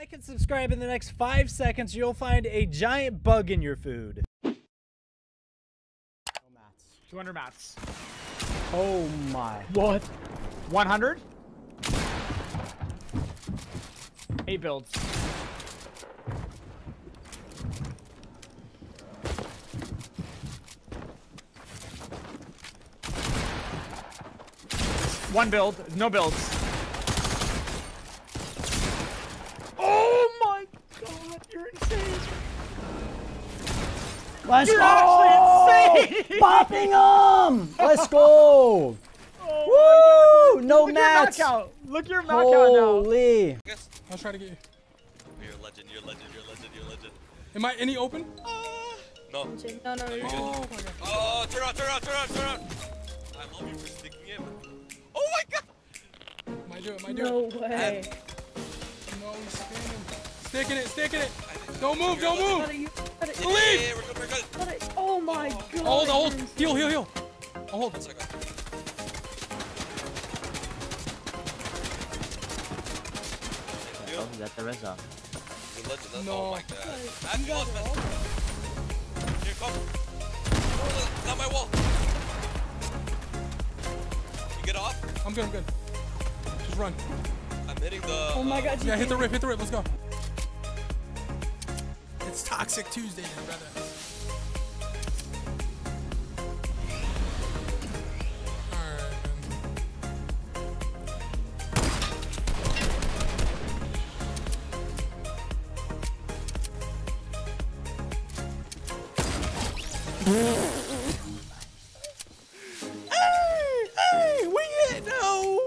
like and subscribe in the next 5 seconds, you'll find a giant bug in your food. 200 mats. Oh my. What? 100? 8 builds. One build, no builds. Oh my god, you're insane. Let's You're go! actually insane! Popping them! Let's go! Oh Woo! No Look mats! Your out. Look your Mac out now. Holy! I'll try to get you. You're a legend, you're a legend, you're a legend, you're a legend. Am I any open? No. No, you're good. Oh my god. Oh, turn around, turn around, turn around, turn around. I love you for sticking in. Oh my god! Might do it, might do No it. way. No, he's spamming. Sticking it, sticking it. Don't move, don't move. You got it. Leave. Yeah, we're good, we're good. Got it. Oh my god. Hold, hold. you're Heal, heal, heal. I'll hold. 1 second. Oh, you got the res up. You're a legend, that's No. oh my god. That's You got lost, it man. all. Here, come. Oh, not my wall. You get off? I'm good, I'm good. Just run. I'm hitting the. Oh my god. Yeah, hit the rip, hit the rip. Let's go. It's Toxic Tuesday, brother. Alright, man. Hey, we hit no!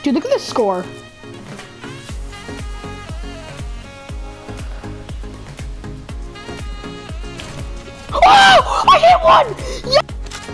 Dude, look at this score. Oh! I hit one! Yeah!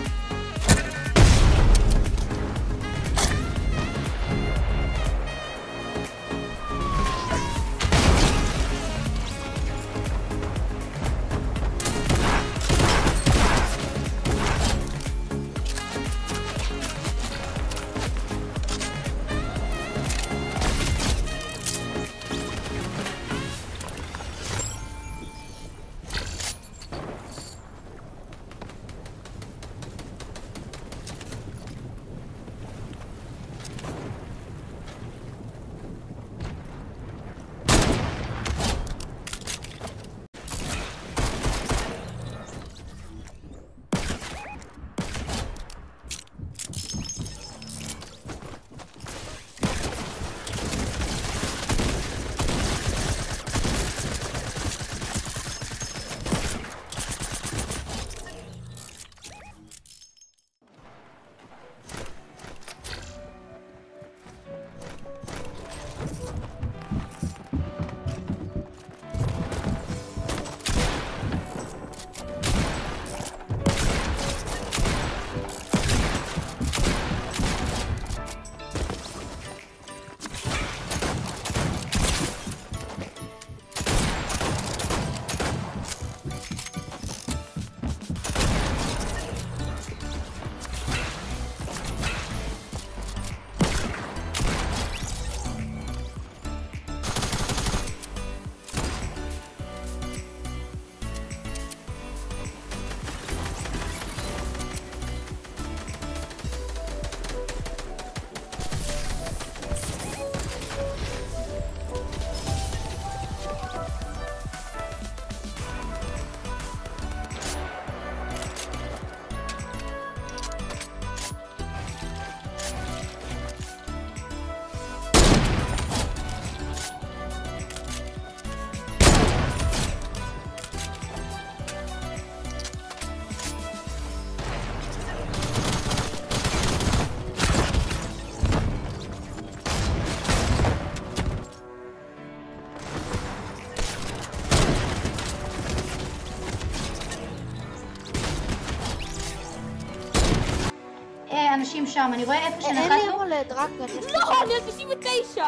אנשים שם, אני רואה איפה אין לי שנחתנו. אמור לדרקגן. לא, אני על 99!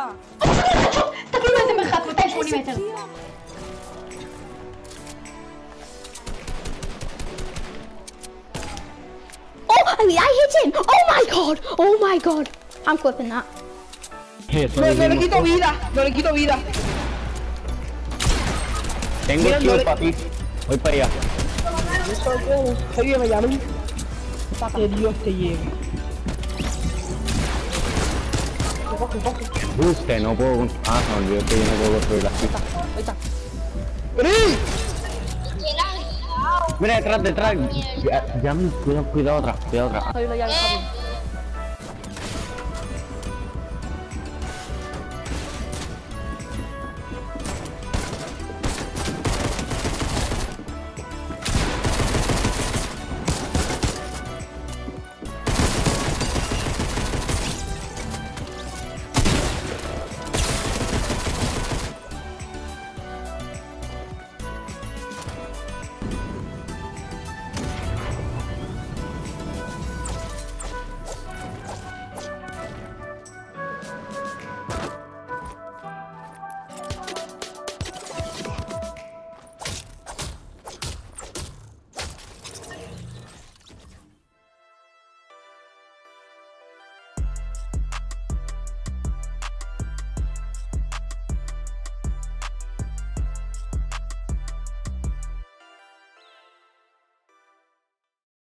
תבינו איזה מרחק, 280 מטר. Oh, I hit him! Oh my god! Oh my god! I'm clipping that. No le quito vida, no le quito vida. Tengo kill, papi. Voy para allá. Ayúdame, llamen. Para que Dios te lleve. Busque, no puedo. Ah, no, olvidé que yo no puedo construir las pistas. Mira, detrás. Ya, cuidado atrás, cuidado atrás. Soy la llave, Javi.